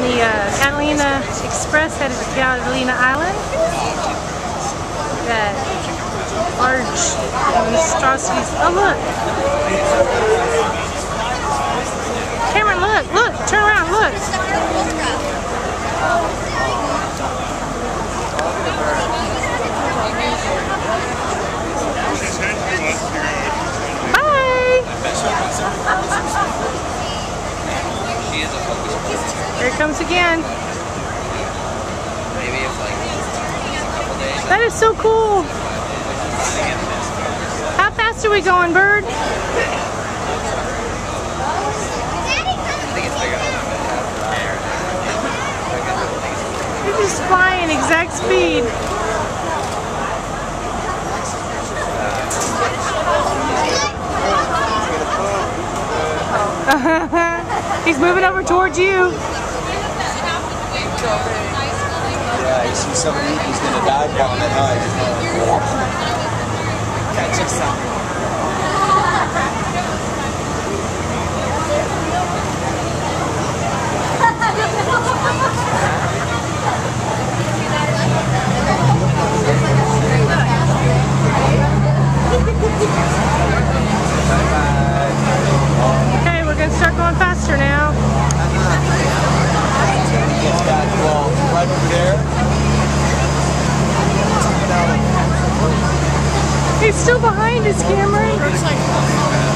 the Catalina Express headed to Catalina Island. That large monstrosities. Oh look! Cameron, look! Turn around, look! Hi! Here it comes again. Maybe it's like a couple days. That is so cool. How fast are we going, Bird? I think it's bigger than You're just flying exact speed. He's moving over towards you. Yeah, you see somebody who's going to dive bomb that high. Catch us up. Okay, we're going to start going faster now. Right over there. He's still behind us, Cameron.